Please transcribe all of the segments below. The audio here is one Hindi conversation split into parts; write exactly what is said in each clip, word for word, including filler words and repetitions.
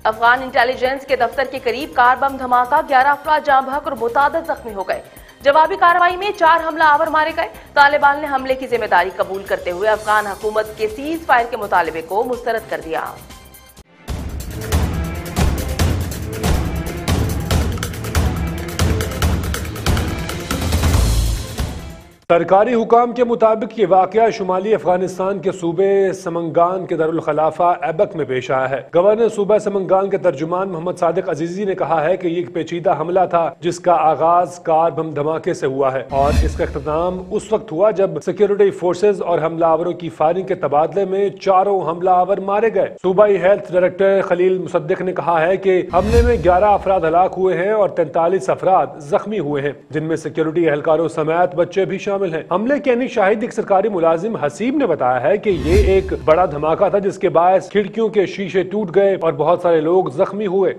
अफगान इंटेलिजेंस के दफ्तर के करीब कार बम धमाका, ग्यारह अफराद जाँ बहक और मुतादिद जख्मी हो गए। जवाबी कार्रवाई में चार हमलावर मारे गए। तालिबान ने हमले की जिम्मेदारी कबूल करते हुए अफगान हुकूमत के सीज फायर के मुतालबे को मुस्तरद कर दिया। सरकारी हुकाम के मुताबिक ये वाकया शुमाली अफगानिस्तान के सूबे समंगान के दारुल खलाफा ऐबक में पेश आया है। गवर्नर सूबा समंगान के तर्जुमान मोहम्मद सादिक अजीजी ने कहा है कि ये एक पेचीदा हमला था जिसका आगाज कार बम धमाके से हुआ है और इसका इख्तिताम उस वक्त हुआ जब सिक्योरिटी फोर्सेज और हमलावरों की फायरिंग के तबादले में चारों हमलावर मारे गए। सूबाई हेल्थ डायरेक्टर खलील मुसद्दिक ने कहा है कि हमले में ग्यारह अफराद हलाक हुए हैं और तैंतालीस अफराद जख्मी हुए हैं, जिनमें सिक्योरिटी एहलकारों समेत बच्चे भी शामिल है। हमले के अन्य शाहिद एक सरकारी मुलाजिम हसीब ने बताया है कि ये एक बड़ा धमाका था जिसके बायस खिड़कियों के शीशे टूट गए और बहुत सारे लोग जख्मी हुए।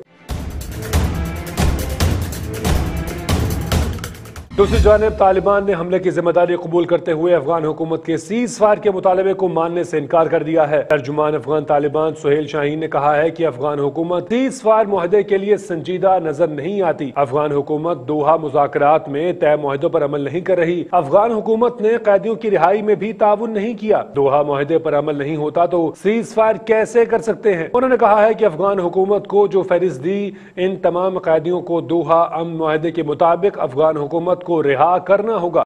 दूसरी जानिब तालिबान ने हमले की जिम्मेदारी कबूल करते हुए अफगान हुकूमत के सीज फायर के मुतालबे को मानने से इनकार कर दिया है। तर्जुमान अफगान तालिबान सुहेल शाहीन ने कहा है कि अफगान हुकूमत सीज फायर मुआहदे के लिए संजीदा नजर नहीं आती। अफगान हुकूमत दोहा मुज़ाकरात में तय मुआहदों पर अमल नहीं कर रही। अफगान हुकूमत ने कैदियों की रिहाई में भी ताउन नहीं किया। दोहा मुआहदे पर अमल नहीं होता तो सीज फायर कैसे कर सकते हैं। उन्होंने कहा है कि अफगान हुकूमत को जो फहरिस्त दी, इन तमाम कैदियों को दोहा अमन मुआहदे के मुताबिक अफगान हुकूमत को रिहा करना होगा।